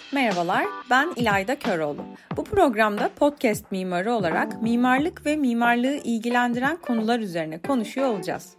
Merhabalar, ben İlayda Köroğlu. Bu programda podcast mimarı olarak mimarlık ve mimarlığı ilgilendiren konular üzerine konuşuyor olacağız.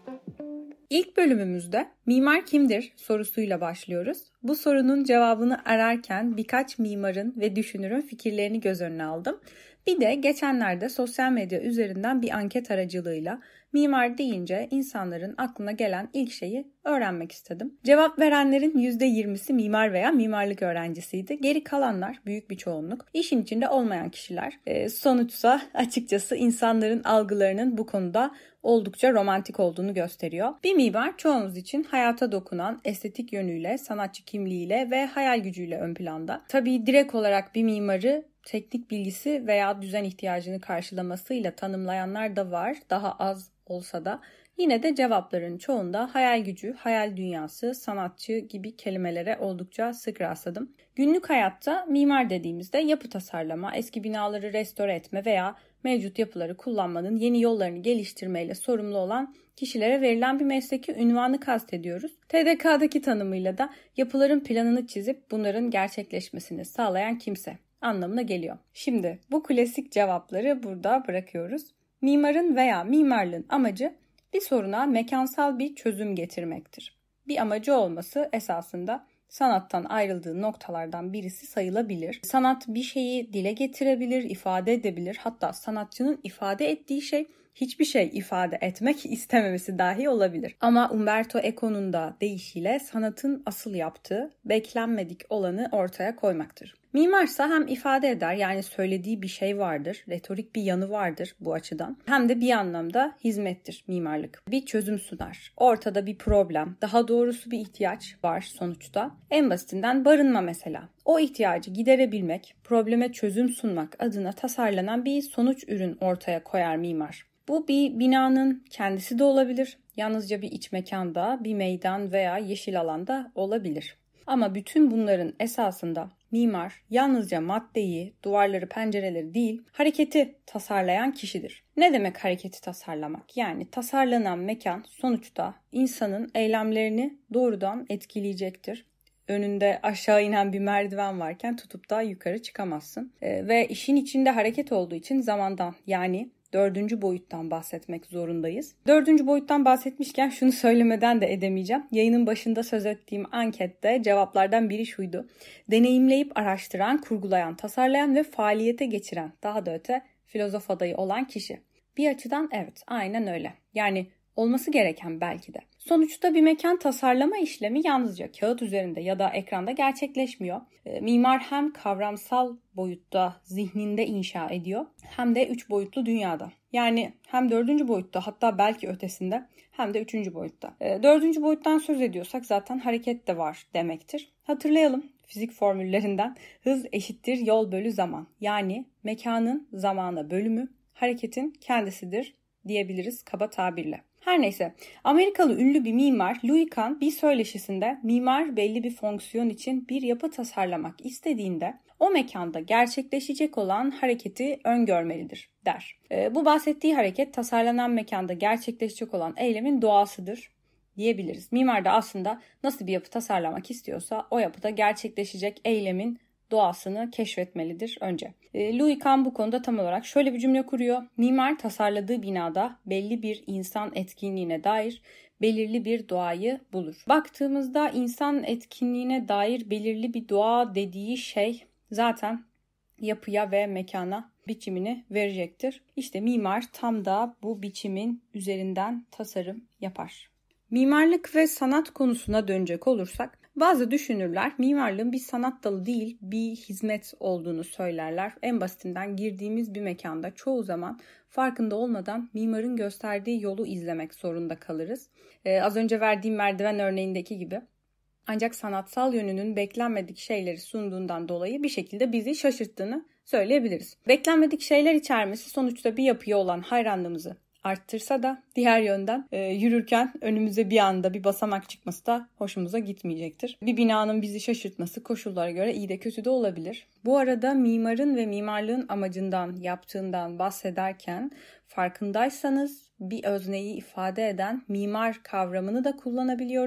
İlk bölümümüzde mimar kimdir sorusuyla başlıyoruz. Bu sorunun cevabını ararken birkaç mimarın ve düşünürün fikirlerini göz önüne aldım. Bir de geçenlerde sosyal medya üzerinden bir anket aracılığıyla mimar deyince insanların aklına gelen ilk şeyi öğrenmek istedim. Cevap verenlerin %20'si mimar veya mimarlık öğrencisiydi. Geri kalanlar, büyük bir çoğunluk, işin içinde olmayan kişiler. Sonuçta açıkçası insanların algılarının bu konuda oldukça romantik olduğunu gösteriyor. Bir mimar çoğumuz için hayata dokunan estetik yönüyle, sanatçı kimliğiyle ve hayal gücüyle ön planda. Tabii direkt olarak bir mimarı teknik bilgisi veya düzen ihtiyacını karşılamasıyla tanımlayanlar da var, daha az olsa da. Yine de cevapların çoğunda hayal gücü, hayal dünyası, sanatçı gibi kelimelere oldukça sık rastladım. Günlük hayatta mimar dediğimizde yapı tasarlama, eski binaları restore etme veya mevcut yapıları kullanmanın yeni yollarını geliştirmeyle sorumlu olan kişilere verilen bir mesleki ünvanı kastediyoruz. TDK'daki tanımıyla da yapıların planını çizip bunların gerçekleşmesini sağlayan kimse anlamına geliyor. Şimdi bu klasik cevapları burada bırakıyoruz. Mimarın veya mimarlığın amacı bir soruna mekansal bir çözüm getirmektir. Bir amacı olması esasında sanattan ayrıldığı noktalardan birisi sayılabilir. Sanat bir şeyi dile getirebilir, ifade edebilir. Hatta sanatçının ifade ettiği şey hiçbir şey ifade etmek istememesi dahi olabilir. Ama Umberto Eco'nun da deyişiyle sanatın asıl yaptığı beklenmedik olanı ortaya koymaktır. Mimarsa hem ifade eder, yani söylediği bir şey vardır, retorik bir yanı vardır bu açıdan. Hem de bir anlamda hizmettir mimarlık. Bir çözüm sunar. Ortada bir problem, daha doğrusu bir ihtiyaç var sonuçta. En basitinden barınma mesela. O ihtiyacı giderebilmek, probleme çözüm sunmak adına tasarlanan bir sonuç ürün ortaya koyar mimar. Bu bir binanın kendisi de olabilir. Yalnızca bir iç mekanda, bir meydan veya yeşil alanda olabilir. Ama bütün bunların esasında mimar yalnızca maddeyi, duvarları, pencereleri değil, hareketi tasarlayan kişidir. Ne demek hareketi tasarlamak? Yani tasarlanan mekan sonuçta insanın eylemlerini doğrudan etkileyecektir. Önünde aşağı inen bir merdiven varken tutup da yukarı çıkamazsın. Ve işin içinde hareket olduğu için zamandan, yani dördüncü boyuttan bahsetmek zorundayız. Dördüncü boyuttan bahsetmişken şunu söylemeden de edemeyeceğim. Yayının başında söz ettiğim ankette cevaplardan biri şuydu: deneyimleyip araştıran, kurgulayan, tasarlayan ve faaliyete geçiren, daha da öte filozof adayı olan kişi. Bir açıdan evet, aynen öyle. Yani olması gereken belki de. Sonuçta bir mekan tasarlama işlemi yalnızca kağıt üzerinde ya da ekranda gerçekleşmiyor. Mimar hem kavramsal boyutta zihninde inşa ediyor, hem de 3 boyutlu dünyada. Yani hem 4. boyutta, hatta belki ötesinde, hem de 3. boyutta. 4. boyuttan söz ediyorsak zaten hareket de var demektir. Hatırlayalım fizik formüllerinden: hız eşittir yol bölü zaman. Yani mekanın zamana bölümü hareketin kendisidir diyebiliriz kaba tabirle. Her neyse, Amerikalı ünlü bir mimar Louis Kahn bir söyleşisinde mimar belli bir fonksiyon için bir yapı tasarlamak istediğinde o mekanda gerçekleşecek olan hareketi öngörmelidir der. Bu bahsettiği hareket tasarlanan mekanda gerçekleşecek olan eylemin doğasıdır diyebiliriz. Mimar da aslında nasıl bir yapı tasarlamak istiyorsa o yapıda gerçekleşecek eylemin doğasını keşfetmelidir önce. Louis Kahn bu konuda tam olarak şöyle bir cümle kuruyor: mimar tasarladığı binada belli bir insan etkinliğine dair belirli bir doğayı bulur. Baktığımızda insan etkinliğine dair belirli bir doğa dediği şey zaten yapıya ve mekana biçimini verecektir. İşte mimar tam da bu biçimin üzerinden tasarım yapar. Mimarlık ve sanat konusuna dönecek olursak, bazı düşünürler mimarlığın bir sanat dalı değil, bir hizmet olduğunu söylerler. En basitinden girdiğimiz bir mekanda çoğu zaman farkında olmadan mimarın gösterdiği yolu izlemek zorunda kalırız. Az önce verdiğim merdiven örneğindeki gibi. Ancak sanatsal yönünün beklenmedik şeyleri sunduğundan dolayı bir şekilde bizi şaşırttığını söyleyebiliriz. Beklenmedik şeyler içermesi sonuçta bir yapıya olan hayranlığımızı arttırsa da diğer yönden yürürken önümüze bir anda bir basamak çıkması da hoşumuza gitmeyecektir. Bir binanın bizi şaşırtması koşullara göre iyi de kötü de olabilir. Bu arada mimarın ve mimarlığın amacından, yaptığından bahsederken farkındaysanız bir özneyi ifade eden mimar kavramını da kullanabiliyorum.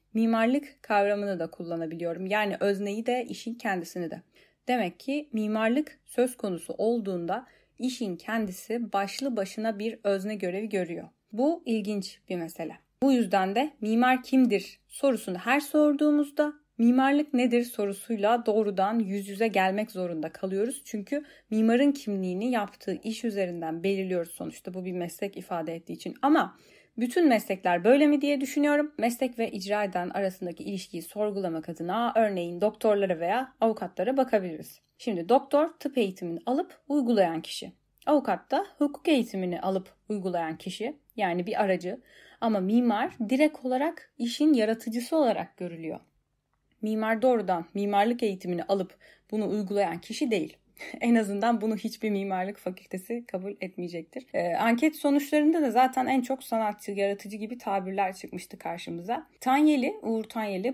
mimarlık kavramını da kullanabiliyorum. Yani özneyi de, işin kendisini de. Demek ki mimarlık söz konusu olduğunda işin kendisi başlı başına bir özne görevi görüyor. Bu ilginç bir mesele. Bu yüzden de mimar kimdir sorusunu her sorduğumuzda mimarlık nedir sorusuyla doğrudan yüz yüze gelmek zorunda kalıyoruz. Çünkü mimarın kimliğini yaptığı iş üzerinden belirliyoruz sonuçta. Bu bir meslek ifade ettiği için. Ama bütün meslekler böyle mi diye düşünüyorum. Meslek ve icra eden arasındaki ilişkiyi sorgulamak adına örneğin doktorlara veya avukatlara bakabiliriz. Şimdi doktor tıp eğitimini alıp uygulayan kişi. Avukat da hukuk eğitimini alıp uygulayan kişi, yani bir aracı. Ama mimar direkt olarak işin yaratıcısı olarak görülüyor. Mimar doğrudan mimarlık eğitimini alıp bunu uygulayan kişi değil. En azından bunu hiçbir mimarlık fakültesi kabul etmeyecektir. Anket sonuçlarında da zaten en çok sanatçı, yaratıcı gibi tabirler çıkmıştı karşımıza. Uğur Tanyeli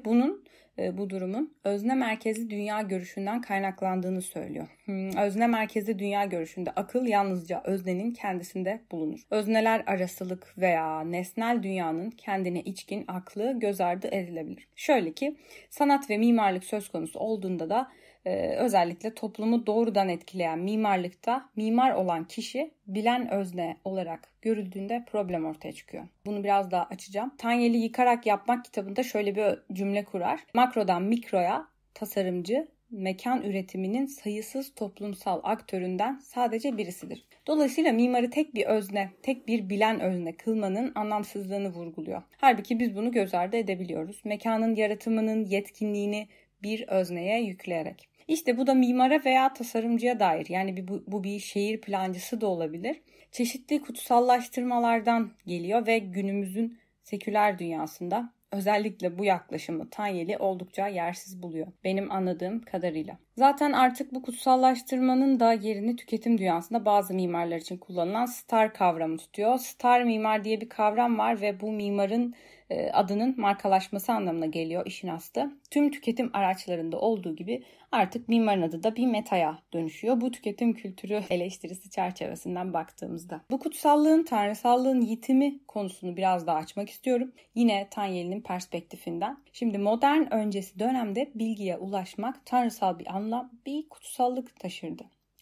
bu durumun özne merkezli dünya görüşünden kaynaklandığını söylüyor. Özne merkezli dünya görüşünde akıl yalnızca öznenin kendisinde bulunur. Özneler arasılık veya nesnel dünyanın kendine içkin aklı göz ardı edilebilir. Şöyle ki sanat ve mimarlık söz konusu olduğunda da özellikle toplumu doğrudan etkileyen mimarlıkta mimar olan kişi bilen özne olarak görüldüğünde problem ortaya çıkıyor. Bunu biraz daha açacağım. Tanyeli Yıkarak Yapmak kitabında şöyle bir cümle kurar. Makrodan mikroya tasarımcı mekan üretiminin sayısız toplumsal aktöründen sadece birisidir. Dolayısıyla mimarı tek bir özne, tek bir bilen özne kılmanın anlamsızlığını vurguluyor. Halbuki biz bunu göz ardı edebiliyoruz. Mekanın yaratımının yetkinliğini bir özneye yükleyerek. İşte bu da mimara veya tasarımcıya dair, yani bu bir şehir plancısı da olabilir. Çeşitli kutsallaştırmalardan geliyor ve günümüzün seküler dünyasında özellikle bu yaklaşımı Tanyeli oldukça yersiz buluyor benim anladığım kadarıyla. Zaten artık bu kutsallaştırmanın da yerini tüketim dünyasında bazı mimarlar için kullanılan star kavramı tutuyor. Star mimar diye bir kavram var ve bu mimarın adının markalaşması anlamına geliyor işin aslı. Tüm tüketim araçlarında olduğu gibi artık mimarın adı da bir metaya dönüşüyor. Bu tüketim kültürü eleştirisi çerçevesinden baktığımızda. Bu kutsallığın, tanrısallığın yitimi konusunu biraz daha açmak istiyorum. Yine Tanyeli'nin perspektifinden. Şimdi modern öncesi dönemde bilgiye ulaşmak tanrısal bir anlam, bir kutsallık taşırdı.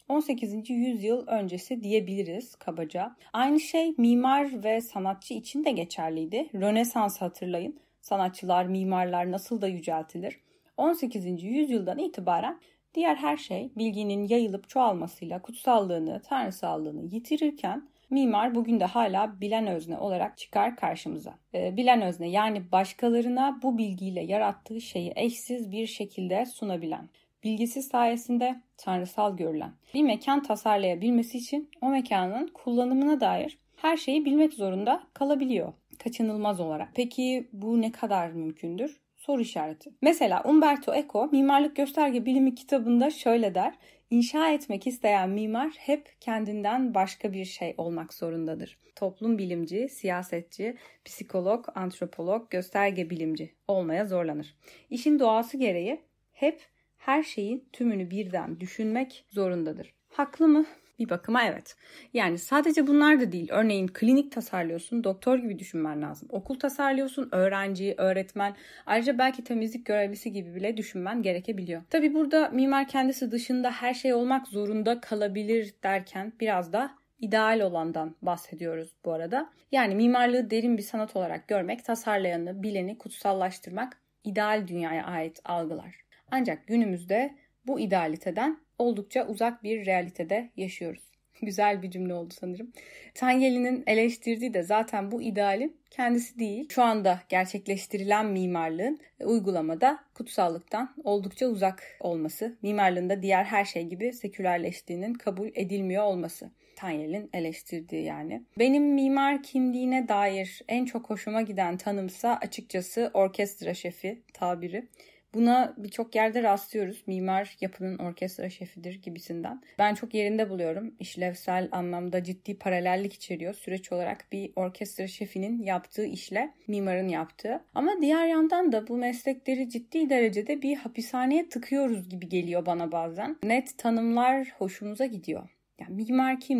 18. yüzyıl öncesi diyebiliriz kabaca. Aynı şey mimar ve sanatçı için de geçerliydi. Rönesans hatırlayın. Sanatçılar, mimarlar nasıl da yüceltilir. 18. yüzyıldan itibaren diğer her şey bilginin yayılıp çoğalmasıyla kutsallığını, tanrısallığını yitirirken mimar bugün de hala bilen özne olarak çıkar karşımıza. Bilen özne, yani başkalarına bu bilgiyle yarattığı şeyi eşsiz bir şekilde sunabilen. Bilgisi sayesinde tanrısal görülen. Bir mekan tasarlayabilmesi için o mekanın kullanımına dair her şeyi bilmek zorunda kalabiliyor kaçınılmaz olarak. Peki bu ne kadar mümkündür? Soru işareti. Mesela Umberto Eco Mimarlık Gösterge Bilimi kitabında şöyle der. İnşa etmek isteyen mimar hep kendinden başka bir şey olmak zorundadır. Toplum bilimci, siyasetçi, psikolog, antropolog, gösterge bilimci olmaya zorlanır. İşin doğası gereği hep her şeyin tümünü birden düşünmek zorundadır. Haklı mı? Bir bakıma evet. Yani sadece bunlar da değil. Örneğin klinik tasarlıyorsun, doktor gibi düşünmen lazım. Okul tasarlıyorsun, öğrenci, öğretmen, ayrıca belki temizlik görevlisi gibi bile düşünmen gerekebiliyor. Tabii burada mimar kendisi dışında her şey olmak zorunda kalabilir derken biraz da ideal olandan bahsediyoruz bu arada. Yani mimarlığı derin bir sanat olarak görmek, tasarlayanı, bileni kutsallaştırmak ideal dünyaya ait algılar. Ancak günümüzde bu idealiteden oldukça uzak bir realitede yaşıyoruz. Güzel bir cümle oldu sanırım. Tanyeli'nin eleştirdiği de zaten bu idealin kendisi değil. Şu anda gerçekleştirilen mimarlığın uygulamada kutsallıktan oldukça uzak olması, mimarlığın da diğer her şey gibi sekülerleştiğinin kabul edilmiyor olması. Tanyeli'nin eleştirdiği yani. Benim mimar kimliğine dair en çok hoşuma giden tanımsa açıkçası orkestra şefi tabiri. Buna birçok yerde rastlıyoruz. Mimar yapının orkestra şefidir gibisinden. Ben çok yerinde buluyorum. İşlevsel anlamda ciddi paralellik içeriyor. Süreç olarak bir orkestra şefinin yaptığı işle mimarın yaptığı. Ama diğer yandan da bu meslekleri ciddi derecede bir hapishaneye tıkıyoruz gibi geliyor bana bazen. Net tanımlar hoşumuza gidiyor. Yani mimar kimdir?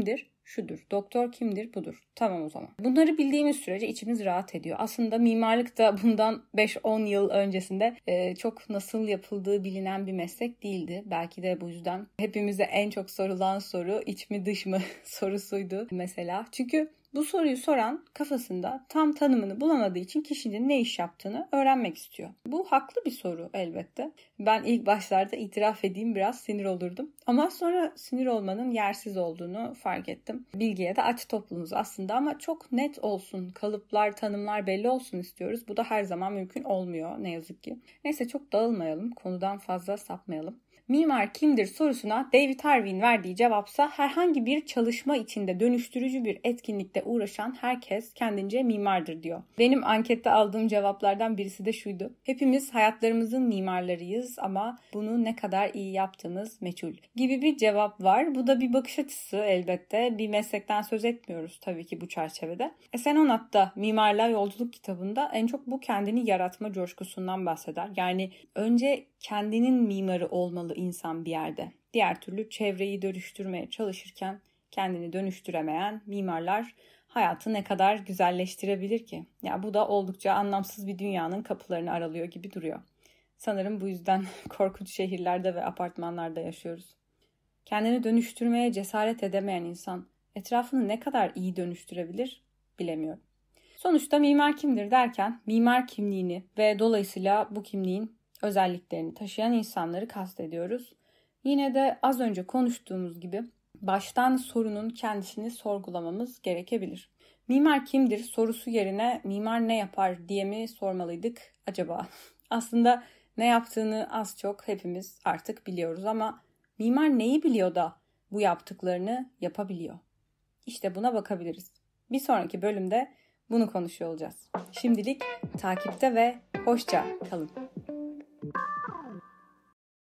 şudur, doktor kimdir, budur. Tamam o zaman. Bunları bildiğimiz sürece içimiz rahat ediyor. Aslında mimarlık da bundan 5-10 yıl öncesinde çok nasıl yapıldığı bilinen bir meslek değildi. Belki de bu yüzden hepimize en çok sorulan soru iç mi dış mı sorusuydu mesela. Çünkü bu soruyu soran kafasında tam tanımını bulamadığı için kişinin ne iş yaptığını öğrenmek istiyor. Bu haklı bir soru elbette. Ben ilk başlarda itiraf edeyim biraz sinir olurdum. Ama sonra sinir olmanın yersiz olduğunu fark ettim. Bilgiye de aç toplumuz aslında ama çok net olsun, kalıplar, tanımlar belli olsun istiyoruz. Bu da her zaman mümkün olmuyor ne yazık ki. Neyse çok dağılmayalım, konudan fazla sapmayalım. Mimar kimdir sorusuna David Harvey'in verdiği cevapsa herhangi bir çalışma içinde dönüştürücü bir etkinlikte uğraşan herkes kendince mimardır diyor. Benim ankette aldığım cevaplardan birisi de şuydu. Hepimiz hayatlarımızın mimarlarıyız ama bunu ne kadar iyi yaptığımız meçhul gibi bir cevap var. Bu da bir bakış açısı elbette. Bir meslekten söz etmiyoruz tabii ki bu çerçevede. Senonat'ta Mimarlığa Yolculuk kitabında en çok bu kendini yaratma coşkusundan bahseder. Yani önce kendinin mimarı olmalı insan bir yerde. Diğer türlü çevreyi dönüştürmeye çalışırken kendini dönüştüremeyen mimarlar hayatı ne kadar güzelleştirebilir ki? Ya bu da oldukça anlamsız bir dünyanın kapılarını aralıyor gibi duruyor. Sanırım bu yüzden korkunç şehirlerde ve apartmanlarda yaşıyoruz. Kendini dönüştürmeye cesaret edemeyen insan etrafını ne kadar iyi dönüştürebilir bilemiyorum. Sonuçta mimar kimdir derken mimar kimliğini ve dolayısıyla bu kimliğin özelliklerini taşıyan insanları kastediyoruz. Yine de az önce konuştuğumuz gibi baştan sorunun kendisini sorgulamamız gerekebilir. Mimar kimdir sorusu yerine mimar ne yapar diye mi sormalıydık acaba? Aslında ne yaptığını az çok hepimiz artık biliyoruz ama mimar neyi biliyor da bu yaptıklarını yapabiliyor? İşte buna bakabiliriz. Bir sonraki bölümde bunu konuşuyor olacağız. Şimdilik takipte ve hoşça kalın.